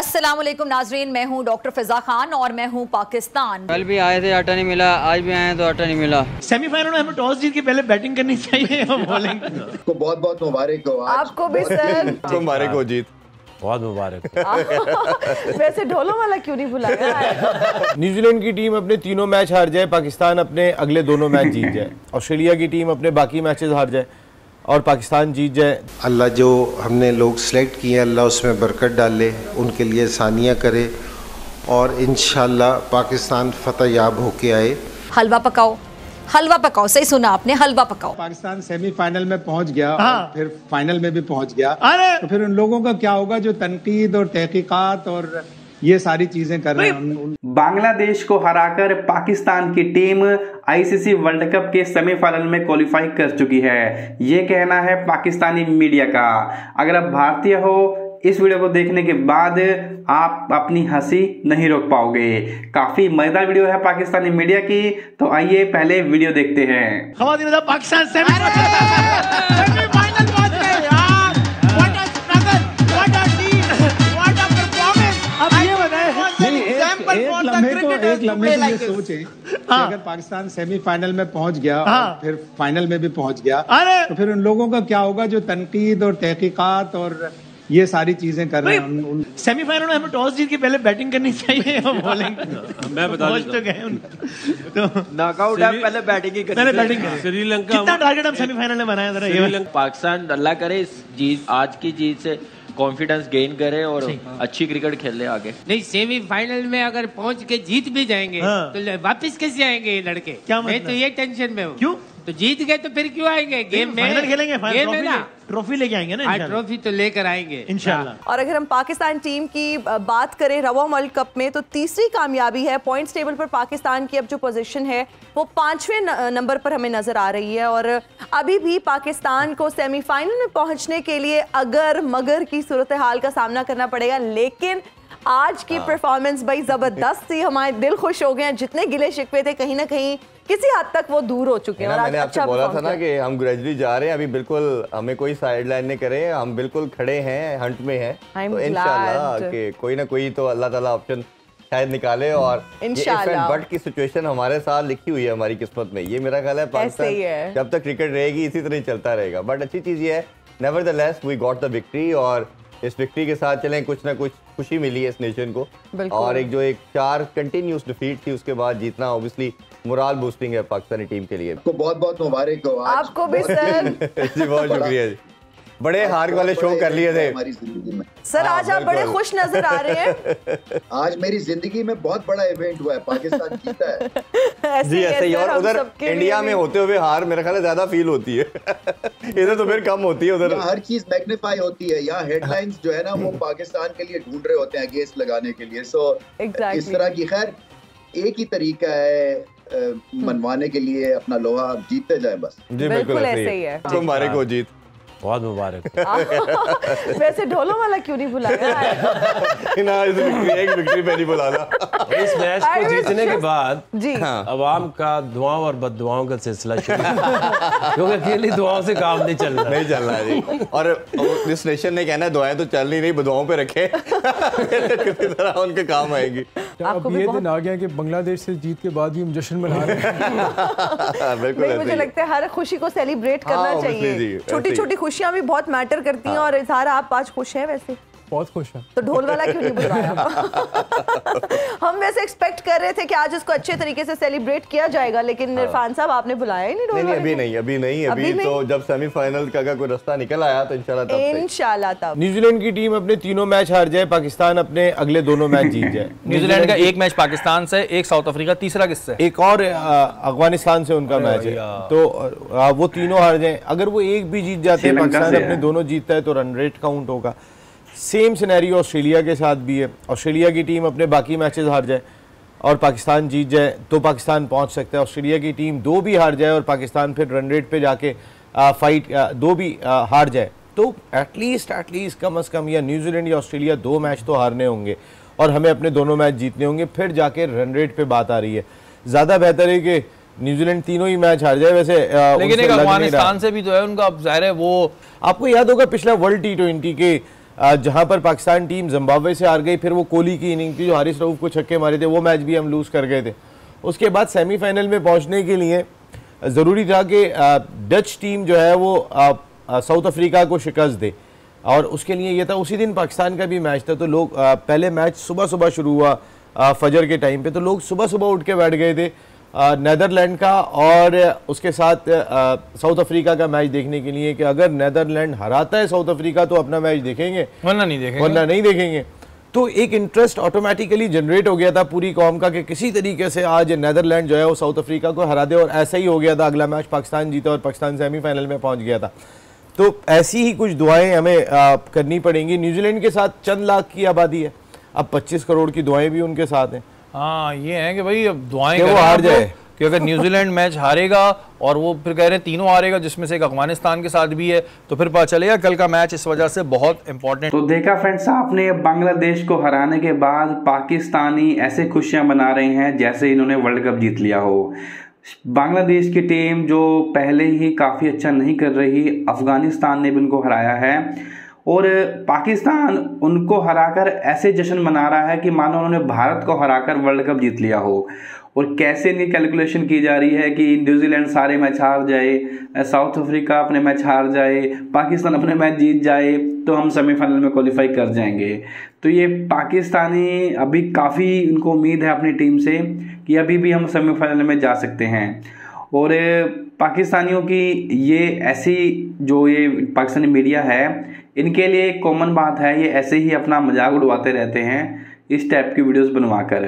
अस्सलाम वालेकुम नाजरीन, मैं हूँ डॉक्टर फिजा खान और मैं हूँ पाकिस्तान। कल भी आए थे, आटा नहीं मिला, आज भी आए तो आटा नहीं मिला। सेमीफाइनल में हमें टॉस जीत के पहले बैटिंग करनी चाहिए। हम बोलेंगे को बहुत बहुत मुबारक हो। आपको भी सर मुबारक हो जीत, बहुत मुबारक। वैसे ढोलों वाला क्यों नहीं बुलाया? न्यूजीलैंड की टीम अपने तीनों मैच हार जाए, पाकिस्तान अपने अगले दोनों मैच जीत जाए, ऑस्ट्रेलिया की टीम अपने बाकी मैचेस हार जाए और पाकिस्तान जीत जाए। अल्लाह जो हमने लोग सेलेक्ट किए हैं अल्लाह उसमें बरकत डाले, उनके लिए आसानियाँ करे और इंशाल्लाह पाकिस्तान फतह याब होके आए। हलवा पकाओ, हलवा पकाओ, सही सुना आपने, हलवा पकाओ। पाकिस्तान सेमीफाइनल में पहुंच गया और फिर फाइनल में भी पहुंच गया, तो फिर उन लोगों का क्या होगा जो तनकीद और तहकीकात और ये सारी चीजें कर रहे हैं। बांग्लादेश को हराकर पाकिस्तान की टीम आईसीसी वर्ल्ड कप के सेमीफाइनल में क्वालिफाई कर चुकी है, ये कहना है पाकिस्तानी मीडिया का। अगर आप भारतीय हो, इस वीडियो को देखने के बाद आप अपनी हंसी नहीं रोक पाओगे। काफी मजेदार वीडियो है पाकिस्तानी मीडिया की, तो आइए पहले वीडियो देखते हैं। पाकिस्तान सेमीफाइनल पहुंच गए यार। What a struggle, what a team, what a performance. अब ये बताएं, एक लम्हे को ये सोचें कि अगर पाकिस्तान सेमीफाइनल में पहुंच गया और फिर फाइनल में भी पहुंच गया, तो फिर उन लोगों का क्या होगा जो तनकीद और तहकीकात और ये सारी चीजें कर रहे हैं। सेमीफाइनल में हमें टॉस जीत के पहले बैटिंग करनी चाहिए। हम बोलेंगे मैं बता तो गए तो नॉकआउट है, पहले बैटिंग ही पहले बैटिंग करें। श्रीलंका कितना टारगेट हम सेमीफाइनल में बनाया जरा ये। पाकिस्तान अल्लाह करे इस जीत, आज की जीत से कॉन्फिडेंस गेन करे और अच्छी क्रिकेट खेले आगे। नहीं, सेमीफाइनल में अगर पहुंच के जीत भी जाएंगे तो वापस कैसे आएंगे ये लड़के? क्या मैं तो ये टेंशन में हूँ। क्यों? तो जीत गए तो फिर क्यों आएंगे? गेम में फाइनल खेलेंगे, गेम में ना ट्रॉफी लेके आएंगे ना इंशाल्लाह। ट्रॉफी तो लेकर आएंगे इंशाल्लाह। और अगर हम पाकिस्तान टीम की बात करें रवा वर्ल्ड कप में, तो तीसरी कामयाबी है। पॉइंट्स टेबल पर पाकिस्तान की अब जो पोजीशन है वो 5वें नंबर पर हमें नजर आ रही है और अभी भी पाकिस्तान को सेमीफाइनल में पहुंचने के लिए अगर मगर की सूरत हाल का सामना करना पड़ेगा। लेकिन आज की परफॉर्मेंस भाई जबरदस्त थी, हमारे दिल खुश हो गए हैं। जितने गिले शिकवे थे कहीं ना कहीं किसी हद तक वो दूर हो चुके हैं। मैंने आपसे बोला था ना कि हम ग्रेजुअली जा रहे हैं, अभी बिल्कुल हमें कोई साइड लाइन नहीं करे, हम बिल्कुल खड़े हैं, हंट में हैं। तो इंशाल्लाह कि कोई ना कोई तो अल्लाह ताला ऑप्शन शायद निकाले और इंशाल्लाह बट की सिचुएशन हमारे साथ लिखी हुई है हमारी किस्मत में। ये मेरा ख्याल है पाकिस्तान जब तक क्रिकेट रहेगी इसी तरह चलता रहेगा। बट अच्छी चीज ये है, nevertheless we got the victory और इस विक्ट्री के साथ चलें, कुछ ना कुछ खुशी मिली है इस नेशन को। और एक जो 4 कंटिन्यूस डिफीट थी उसके बाद जीतना ऑब्वियसली मोरल बूस्टिंग है पाकिस्तानी टीम के लिए। को बहुत बहुत मुबारक हो। आपको भी सर। जी बहुत शुक्रिया जी, बड़े हार वाले शो कर लिए थे हमारी जिंदगी में। सर आज आप बड़े खुश नजर आ रहे हैं। आज मेरी जिंदगी में बहुत बड़ा इवेंट हुआ है, पाकिस्तान जीता है। जी ऐसे ही। और उधर इंडिया में होते हुए हार मेरे ख्याल ज्यादा फील होती है। इधर तो फिर कम होती है, उधर हर चीज मैग्नीफाई होती है। यहाँ हेडलाइंस जो है ना वो पाकिस्तान के लिए ढूंढ रहे होते हैं अगेंस्ट लगाने के लिए। सो इस तरह की खैर एक ही तरीका है मनवाने के लिए, अपना लोहा जीतते जाए बस। जी बिल्कुल ऐसे ही है। मुबारक हो जीत, बहुत मुबारक। वैसे ढोलों वाला क्यों नहीं बुलाया? ना एक विक्ट्री पे नहीं बुलाना। इस मैच को जीतने के बाद जी अवाम का दुआओं और बददुआओं का सिलसिला शुरू, क्योंकि अकेली दुआओं से काम नहीं चल रहा जी। और इस नेशन ने कहना है दुआएं तो चल नहीं रही, बदुआओं पे रखे किसी तरह उनके काम आएगी। अब ये दिन आ गया कि बांग्लादेश से जीत के बाद भी हम जश्न मना रहे हैं। बिल्कुल मुझे लगता है हर खुशी को सेलिब्रेट करना चाहिए। छोटी छोटी खुशियां भी बहुत मैटर करती हैं। और इजहार आप आज खुश हैं? वैसे बहुत खुश है। तो ढोल वाला क्यों नहीं बुलाया? हम वैसे एक्सपेक्ट कर रहे थे कि आज इसको अच्छे तरीके से सेलिब्रेट किया जाएगा, लेकिन इरफान साहब आपने बुलाया ही नहीं ढोल वाले। अभी तो जब सेमीफाइनल का कोई रास्ता निकल आया तो इंशाल्लाह तब न्यूजीलैंड की टीम अपने तीनों मैच हार जाए, पाकिस्तान अपने अगले दोनों मैच जीत जाए। न्यूजीलैंड का एक मैच पाकिस्तान से, एक साउथ अफ्रीका, तीसरा किससे? एक और अफगानिस्तान से उनका मैच है। तो वो तीनों हार जाए। अगर वो एक भी जीत जाते हैं, पाकिस्तान अपने दोनों जीतता है तो रन रेट काउंट होगा। सेम सिनेरियो ऑस्ट्रेलिया के साथ भी है। ऑस्ट्रेलिया की टीम अपने बाकी मैचेस हार जाए और पाकिस्तान जीत जाए तो पाकिस्तान पहुंच सकता है। ऑस्ट्रेलिया की टीम 2 भी हार जाए और पाकिस्तान फिर रन रेट पे जाके फाइट 2 भी हार जाए तो एटलीस्ट कम से कम या न्यूजीलैंड या ऑस्ट्रेलिया 2 मैच तो हारने होंगे और हमें अपने दोनों मैच जीतने होंगे, फिर जाके रन रेट पे बात आ रही है। ज़्यादा बेहतर है कि न्यूजीलैंड तीनों ही मैच हार जाए। वैसे लेकिन एक अफगानिस्तान से भी तो है उनका, अब जाहिर है वो आपको याद होगा पिछला वर्ल्ड T20 के जहां पर पाकिस्तान टीम जिम्बाब्वे से हार गई, फिर वो कोहली की इनिंग थी जो हारिस रऊफ को छक्के मारे थे, वो मैच भी हम लूज़ कर गए थे। उसके बाद सेमीफाइनल में पहुंचने के लिए ज़रूरी था कि डच टीम जो है वो साउथ अफ्रीका को शिकस्त दे, और उसके लिए ये था उसी दिन पाकिस्तान का भी मैच था। तो लोग पहले मैच सुबह सुबह शुरू हुआ फजर के टाइम पे, तो लोग सुबह सुबह उठ के बैठ गए थे नेदरलैंड का और उसके साथ साउथ अफ्रीका का मैच देखने के लिए कि अगर नेदरलैंड हराता है साउथ अफ्रीका तो अपना मैच देखेंगे, वरना नहीं देखेंगे। तो एक इंटरेस्ट ऑटोमेटिकली जनरेट हो गया था पूरी कौम का कि किसी तरीके से आज नेदरलैंड जो है वो साउथ अफ्रीका को हरा दे, और ऐसा ही हो गया था। अगला मैच पाकिस्तान जीता और पाकिस्तान सेमीफाइनल में पहुंच गया था। तो ऐसी ही कुछ दुआएं हमें करनी पड़ेंगी। न्यूजीलैंड के साथ चंद लाख की आबादी है, अब 25 करोड़ की दुआएं भी उनके साथ हैं। हाँ, ये है कि भाई अब दुआएं वो हार जाए कि अगर न्यूजीलैंड मैच हारेगा और वो फिर कह रहे हैं तीनों हारेगा जिसमें से एक अफगानिस्तान के साथ भी है, तो फिर पता चलेगा कल का मैच इस वजह से बहुत इंपॉर्टेंट। तो देखा फ्रेंड्स, आपने बांग्लादेश को हराने के बाद पाकिस्तानी ऐसे खुशियां मना रहे हैं जैसे इन्होंने वर्ल्ड कप जीत लिया हो। बांग्लादेश की टीम जो पहले ही काफी अच्छा नहीं कर रही, अफगानिस्तान ने भी उनको हराया है और पाकिस्तान उनको हराकर ऐसे जश्न मना रहा है कि मानो उन्होंने भारत को हराकर वर्ल्ड कप जीत लिया हो। और कैसे इनकी कैलकुलेशन की जा रही है कि न्यूजीलैंड सारे मैच हार जाए, साउथ अफ्रीका अपने मैच हार जाए, पाकिस्तान अपने मैच जीत जाए तो हम सेमीफाइनल में क्वालिफाई कर जाएंगे। तो ये पाकिस्तानी अभी काफ़ी उनको उम्मीद है अपनी टीम से कि अभी भी हम सेमीफाइनल में जा सकते हैं। और पाकिस्तानियों की ये ऐसी जो ये पाकिस्तानी मीडिया है, इनके लिए एक कॉमन बात है, ये ऐसे ही अपना मजाक उड़वाते रहते हैं इस टाइप की वीडियोस बनवाकर।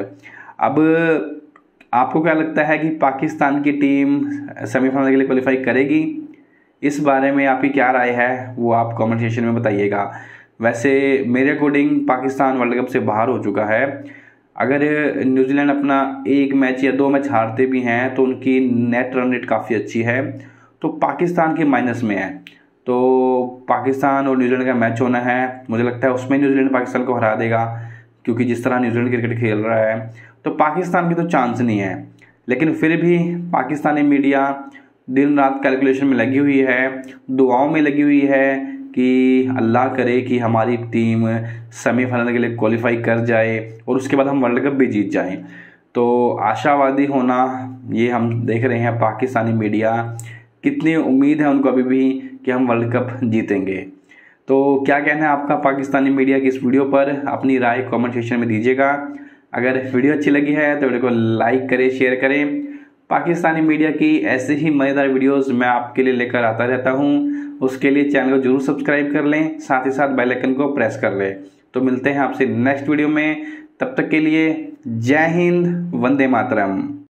अब आपको क्या लगता है कि पाकिस्तान की टीम सेमीफाइनल के लिए क्वालिफाई करेगी? इस बारे में आपकी क्या राय है वो आप कमेंट सेक्शन में बताइएगा। वैसे मेरे अकॉर्डिंग पाकिस्तान वर्ल्ड कप से बाहर हो चुका है। अगर न्यूजीलैंड अपना एक मैच या 2 मैच हारते भी हैं तो उनकी नेट रन रेट काफ़ी अच्छी है, तो पाकिस्तान के माइनस में है। तो पाकिस्तान और न्यूजीलैंड का मैच होना है, मुझे लगता है उसमें न्यूजीलैंड पाकिस्तान को हरा देगा, क्योंकि जिस तरह न्यूजीलैंड क्रिकेट खेल रहा है तो पाकिस्तान की तो चांस नहीं है। लेकिन फिर भी पाकिस्तानी मीडिया दिन रात कैलकुलेशन में लगी हुई है, दुआओं में लगी हुई है कि अल्लाह करे कि हमारी टीम सेमीफाइनल के लिए क्वालिफाई कर जाए और उसके बाद हम वर्ल्ड कप भी जीत जाएं। तो आशावादी होना ये हम देख रहे हैं पाकिस्तानी मीडिया, कितनी उम्मीद है उनको अभी भी कि हम वर्ल्ड कप जीतेंगे। तो क्या कहना है आपका पाकिस्तानी मीडिया की इस वीडियो पर? अपनी राय कमेंट सेक्शन में दीजिएगा। अगर वीडियो अच्छी लगी है तो वीडियो को लाइक करें, शेयर करें। पाकिस्तानी मीडिया की ऐसे ही मज़ेदार वीडियोस मैं आपके लिए लेकर आता रहता हूं, उसके लिए चैनल को जरूर सब्सक्राइब कर लें, साथ ही साथ बेल आइकन को प्रेस कर लें। तो मिलते हैं आपसे नेक्स्ट वीडियो में, तब तक के लिए जय हिंद, वंदे मातरम।